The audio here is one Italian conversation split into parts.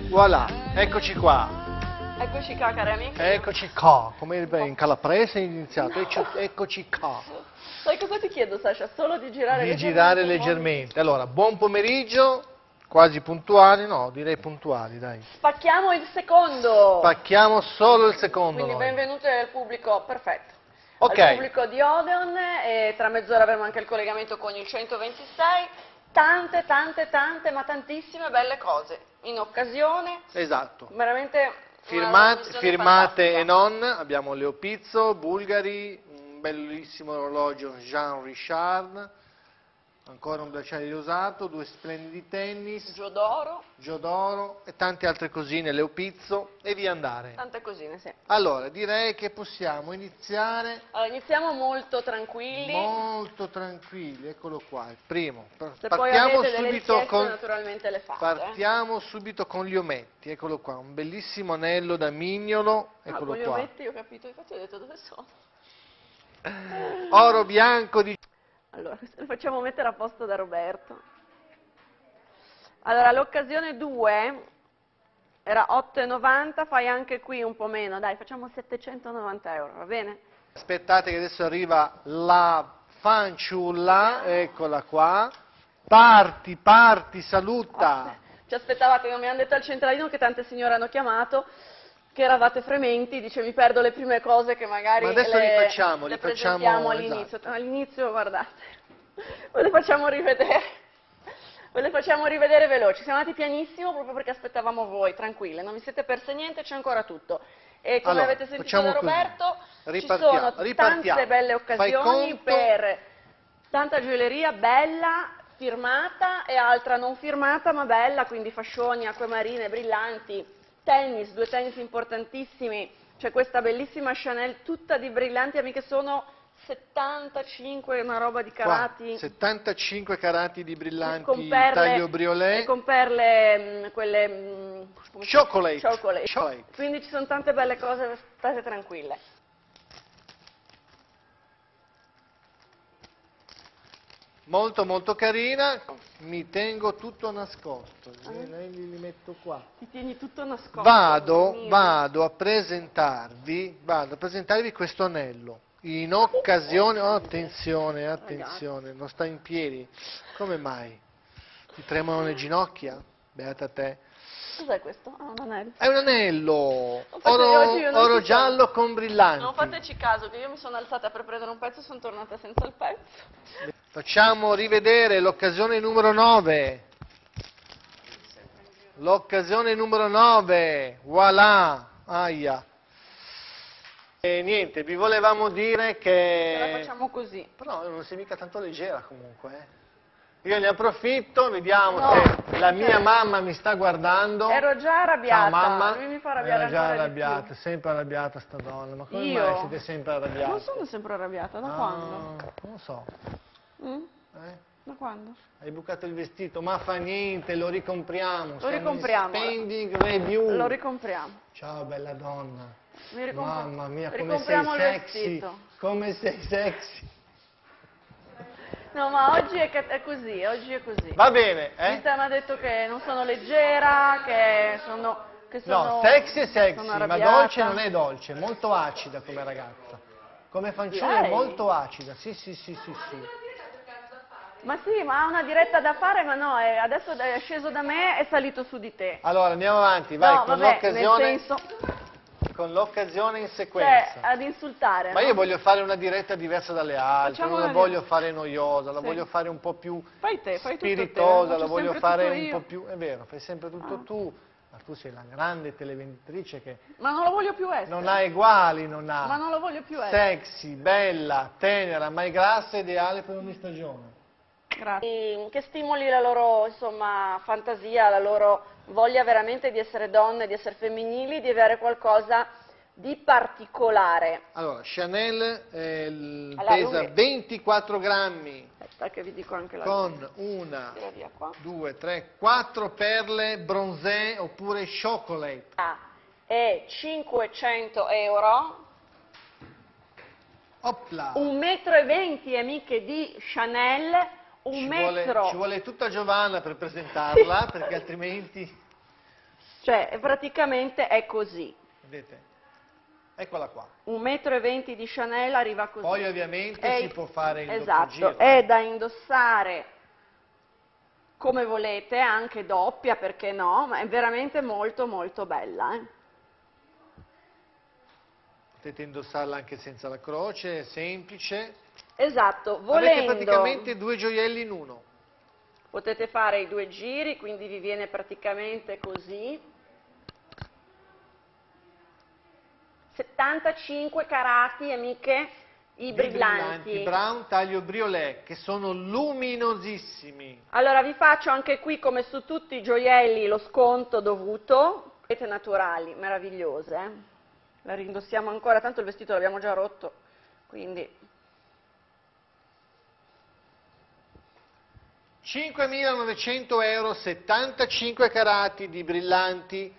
Voilà, eccoci qua. Eccoci qua, cari amici. Eccoci qua, come in calabrese è iniziato. Eccoci qua. Sai cosa ti chiedo, Sasha? Solo di girare Di leggermente. girare leggermente. Allora, buon pomeriggio, quasi puntuali, no, direi puntuali, dai. Spacchiamo il secondo. Spacchiamo solo il secondo Quindi noi. benvenuti al pubblico, perfetto. Ok. Al pubblico di Odeon, e tra mezz'ora avremo anche il collegamento con il 126. Tante, ma tantissime belle cose in occasione. Esatto. Veramente Firmate e non, abbiamo Leo Pizzo, Bulgari, un bellissimo orologio Jean Richard, ancora un bracciale usato, due splendidi tennis, Giodoro e tante altre cosine, Leo Pizzo e via andare. Tante cosine, sì. Allora, direi che possiamo iniziare. Allora, iniziamo molto tranquilli. Molto tranquilli, eccolo qua, il primo. Se poi Partiamo avete delle subito richieste, con... naturalmente le fate. Partiamo subito con gli ometti, eccolo qua, un bellissimo anello da mignolo, eccolo con gli qua. ometti ho capito, infatti ho detto dove sono. Oro bianco di... Allora, questo lo facciamo mettere a posto da Roberto. Allora, l'occasione 2 era 8,90, fai anche qui un po' meno, dai, facciamo 790 euro, va bene? Aspettate che adesso arriva la fanciulla, eccola qua. Parti, saluta. Ci aspettavate, non mi hanno detto al centralino che tante signore hanno chiamato, che eravate frementi, dice mi perdo le prime cose che magari Ma adesso le presentiamo all'inizio. esatto. All'inizio, guardate, ve le facciamo rivedere. Ve le facciamo rivedere veloci. Siamo andati pianissimo proprio perché aspettavamo voi, tranquille, non vi siete perse niente, c'è ancora tutto. E come Allora, avete sentito da Roberto, ci sono tante ripartiamo. belle occasioni Fai conto. per tanta gioielleria bella, firmata e altra non firmata ma bella, quindi fascioni, acque marine, brillanti, tennis, due tennis importantissimi, c'è questa bellissima Chanel tutta di brillanti, amiche, sono 75, una roba di carati. Qua, 75 carati di brillanti, Con perle, taglio briolet. e con perle, quelle... Chocolate. Quindi ci sono tante belle cose, state tranquille. Molto carina, mi tengo tutto nascosto, li metto qua. Ti tieni tutto nascosto. Vado a presentarvi questo anello, in occasione, oh, attenzione, non sta in piedi, come mai? Ti tremano le ginocchia? Beata te. Cos'è questo? Ah, un anello. È un anello, Oggi io non oro ci giallo con brillanti. Non fateci caso, che io mi sono alzata per prendere un pezzo e sono tornata senza il pezzo. Facciamo rivedere l'occasione numero 9. L'occasione numero 9, voilà, aia. E niente, vi volevamo dire che... Ce la facciamo così. Però non sei mica tanto leggera comunque, Io ne approfitto, vediamo No, se la mia mamma mi sta guardando. Ero già arrabbiata. Ciao mamma. Lui mi fa arrabbiare Era già ancora di arrabbiata, più. sempre arrabbiata sta donna. Ma come Io? mai siete sempre arrabbiati? Non sono sempre arrabbiata, da quando? Non lo so. Da quando? Hai bucato il vestito, ma fa niente, lo ricompriamo. Lo ricompriamo. Spending review. Lo ricompriamo. Ciao bella donna. Mamma Mamma mia, come sei ricompriamo il sexy. vestito. Come sei sexy. No, ma oggi è così, oggi è così. Va bene, Vita mi ha detto che non sono leggera, che sono No, sexy è sexy, sono ma arrabbiata. dolce non è dolce, è molto acida come ragazza. Come fanciulla è Lei? molto acida, sì. Ma sì, ma ha una diretta da fare, ma no, adesso è sceso da me e è salito su di te. Allora, andiamo avanti, vai, No, con vabbè, l'occasione... nel senso, Con l'occasione in sequenza. cioè, ad insultare, Ma no? io voglio fare una diretta diversa dalle altre, Facciamo non la una voglio fare noiosa, la Sì. voglio fare un po' più Fai te, fai tutto te, spiritosa, faccio la voglio sempre fare tutto un io. po' più... È vero, fai sempre tutto tu, ma tu sei la grande televentrice che Ma non lo voglio più essere. non ha uguali, non ha. Ma non lo voglio più essere. Sexy, bella, tenera, mai grassa, ideale per ogni stagione. Grazie. Che stimoli la loro, insomma, fantasia, la loro voglia veramente di essere donne, di essere femminili, di avere qualcosa di particolare. Allora, Chanel Allora, pesa 24 grammi. Aspetta che vi dico anche la Con una, Tira via qua. 2, 3, 4 perle bronzé oppure chocolate. E 500 euro, Opla! 1,20 m, amiche, di Chanel, Ci vuole tutta Giovanna per presentarla, perché altrimenti... Cioè, praticamente è così. Vedete? Eccola qua. 1,20 m di Chanel arriva così. Poi ovviamente si può fare il doppio esatto, giro. è da indossare come volete, anche doppia, perché no, ma è veramente molto molto bella. Potete indossarla anche senza la croce, è semplice. Esatto, Avete volendo praticamente due gioielli in uno. potete fare i 2 giri, quindi vi viene praticamente così. 75 carati, amiche, i brillanti. Brown taglio briolet, che sono luminosissimi. Allora vi faccio anche qui, come su tutti i gioielli, lo sconto dovuto. Rete naturali, meravigliose. La rindossiamo ancora, tanto il vestito l'abbiamo già rotto, quindi 5.900 euro, 75 carati di brillanti,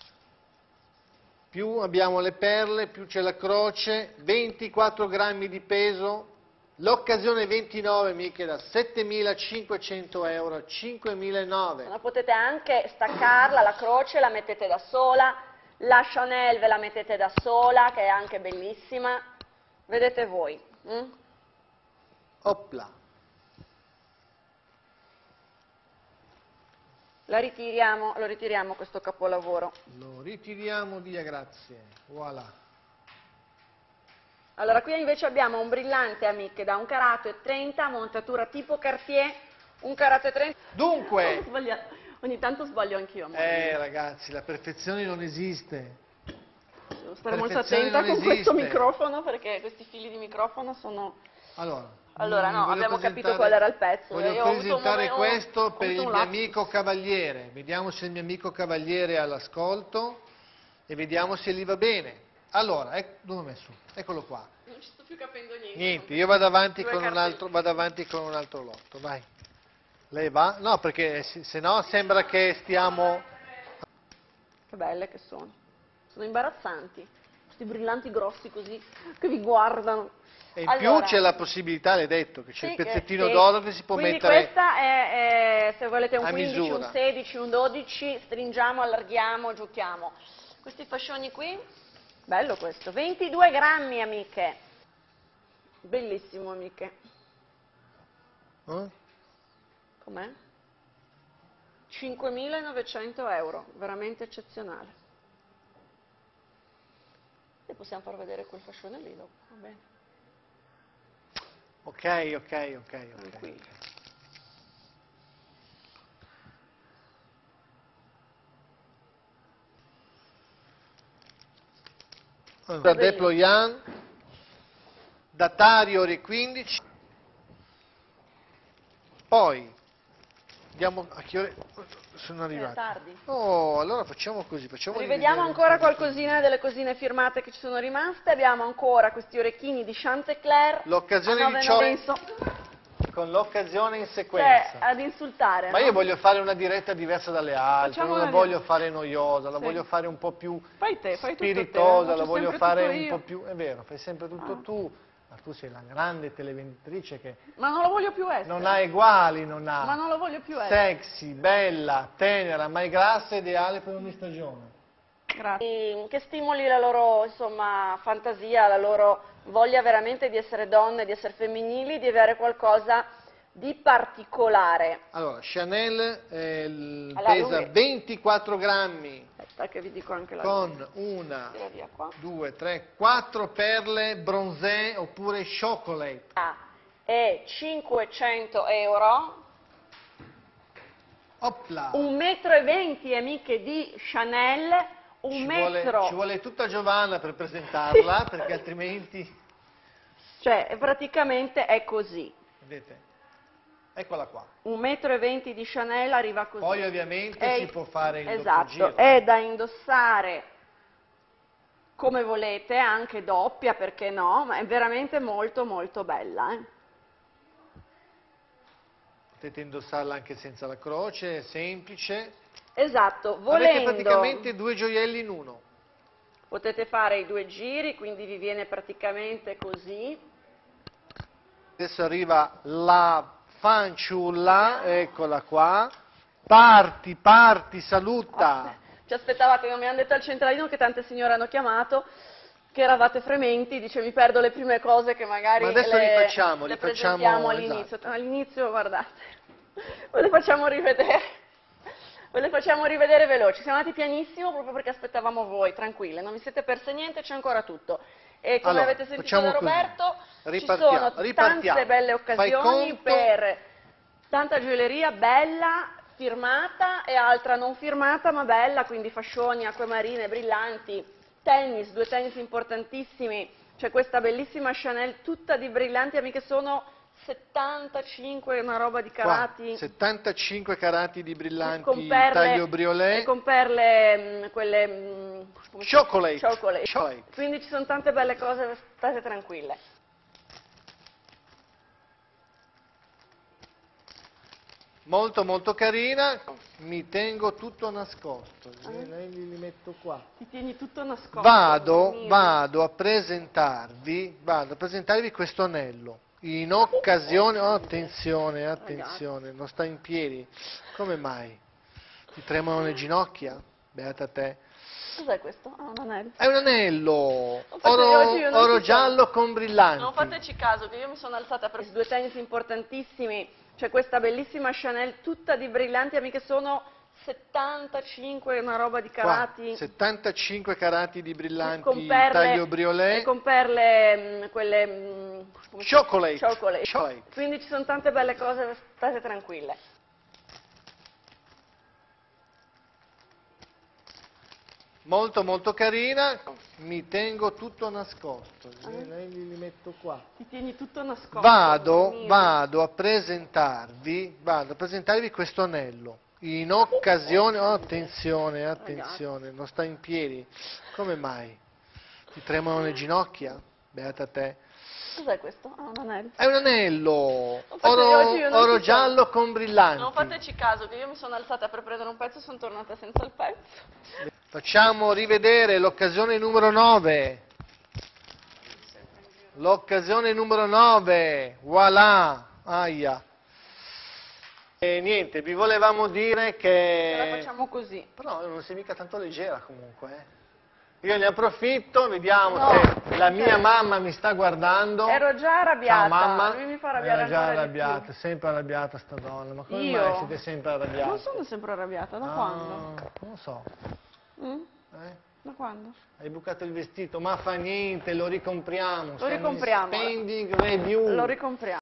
più abbiamo le perle, più c'è la croce, 24 grammi di peso, l'occasione 29 mica da 7.500 euro a 5.900. ma potete anche staccarla, la croce la mettete da sola, la Chanel ve la mettete da sola, che è anche bellissima, vedete voi. Opla. Lo ritiriamo questo capolavoro. Lo ritiriamo via, grazie. Voilà. Allora, qui invece abbiamo un brillante, amiche, da 1,30 carat, montatura tipo Cartier, 1,30 carat. Dunque, Ogni tanto sbaglio anch'io. ragazzi, la perfezione non esiste. Devo stare molto Perfezione attenta non con questo esiste. microfono, perché questi fili di microfono sono... Allora, no, abbiamo capito qual era il pezzo. Voglio Io ho avuto presentare ho questo per avuto il un mio lapsus. amico Cavaliere. Vediamo se il mio amico Cavaliere è all'ascolto e vediamo se gli va bene. Allora, dove ho messo? Eccolo qua. Non ci sto più capendo niente. Niente, io vado avanti Due con un altro lotto, vai. Lei va? No, perché se no sembra che stiamo... Che belle che sono. Sono imbarazzanti. Questi brillanti grossi così, che vi guardano. E in più c'è la possibilità, l'hai detto, che c'è il pezzettino d'oro che si può quindi mettere questa è, se volete, un a 15, misura. un 16, un 12, stringiamo, allarghiamo, giochiamo. Questi fascioni qui, bello questo, 22 grammi, amiche. Bellissimo, amiche. Com'è? 5.900 euro, veramente eccezionale. E possiamo far vedere quel fascione lì dopo, va bene. Ok. Qui. Da Deployan, datario ore 15, poi andiamo a che ore sono arrivati? È tardi. Oh, allora facciamo così, Rivediamo ancora qualcosina delle cosine firmate che ci sono rimaste. Abbiamo ancora questi orecchini di Chantecler. L'occasione di ciò con l'occasione in sequenza. Cioè, ad insultare. Ma no? io voglio fare una diretta diversa dalle altre, Facciamo non la una voglio fare noiosa, la Sì. voglio fare un po' più Fai tutto spiritosa, te, la voglio sempre fare tutto un io. po' più... È vero, fai sempre tutto tu, ma tu sei la grande televentrice che Ma non lo voglio più essere. non ha eguali, non ha... Ma non lo voglio più essere. Sexy, bella, tenera, mai grassa, ideale per ogni stagione. Grazie. Che stimoli la loro, insomma, fantasia, la loro voglia veramente di essere donne, di essere femminili, di avere qualcosa di particolare. Allora, Chanel Alla pesa lunga. 24 grammi Aspetta che vi dico anche la con una, Tira via qua. 2, 3, 4 perle bronzé oppure chocolate. E 500 euro. Opla! 1,20 m, amiche, di Chanel, Ci vuole tutta Giovanna per presentarla, perché altrimenti... Cioè, praticamente è così. Vedete? Eccola qua. 1,20 m di Chanel arriva così. Poi ovviamente si può fare il doppio esatto, giro. è da indossare come volete, anche doppia, perché no, ma è veramente molto molto bella. Potete indossarla anche senza la croce, è semplice. Esatto, Avete volendo praticamente due gioielli in uno. potete fare i 2 giri, quindi vi viene praticamente così. Adesso arriva la fanciulla, eccola qua. Parti, saluta. ci aspettavate, mi hanno detto al centralino che tante signore hanno chiamato, che eravate frementi, dice mi perdo le prime cose che magari Ma adesso le presentiamo all'inizio. esatto. All'inizio, guardate, ve le facciamo rivedere. Ve le facciamo rivedere veloci. Siamo andati pianissimo proprio perché aspettavamo voi, tranquille, non vi siete perse niente, c'è ancora tutto. E come Allora, avete sentito da facciamo così. Roberto, ci Ripartiamo, sono ripartiamo. tante belle Fai occasioni conto. per tanta gioielleria bella, firmata e altra non firmata ma bella, quindi fascioni, acquamarine, brillanti, tennis, 2 tennis importantissimi, c'è questa bellissima Chanel tutta di brillanti, amiche, sono 75, una roba di carati. Qua, 75 carati di brillanti, Con perle, taglio briolet. e con perle, quelle come si chiama? Chocolate. Chocolate. Quindi ci sono tante belle cose, state tranquille. Molto molto carina, mi tengo tutto nascosto, li metto qua. Ti tieni tutto nascosto. Vado a presentarvi questo anello. In occasione, oh, attenzione, non sta in piedi. Come mai? Ti tremano le ginocchia? Beata te. Cos'è questo? Ah, un anello. È un anello, Oggi io non oro ci giallo con brillanti. Non fateci caso, che io mi sono alzata per 2 tennis importantissimi, c'è questa bellissima Chanel tutta di brillanti, amiche, sono 75, una roba di carati. Qua, 75 carati di brillanti, con perle, taglio briolet. e con perle, quelle come si chiama? Chocolate. Quindi ci sono tante belle cose, state tranquille. Molto molto carina, mi tengo tutto nascosto, li metto qua. Ti tieni tutto nascosto. Vado a presentarvi questo anello. In occasione, oh, attenzione, non sta in piedi. Come mai? Ti tremano le ginocchia? Beata te. Cos'è questo? Ah, un anello. È un anello, Oggi io non oro ci giallo con brillanti. Non fateci caso, che io mi sono alzata per prendere un pezzo e sono tornata senza il pezzo. Facciamo rivedere l'occasione numero 9. L'occasione numero 9, voilà, aia. E niente, vi volevamo dire che... Ce la facciamo così. Però non sei mica tanto leggera comunque, eh. Io ne approfitto, vediamo No, se la mia mamma mi sta guardando. Ero già arrabbiata. Ciao mamma. Lui mi fa arrabbiare Ero già ancora di arrabbiata, sempre arrabbiata sta donna. Ma come Io? mai siete sempre arrabbiati? Non sono sempre arrabbiata, da quando? Non lo so. Mm? Eh? Da quando? Hai bucato il vestito, ma fa niente, lo ricompriamo. Lo ricompriamo. Spending review. Lo ricompriamo.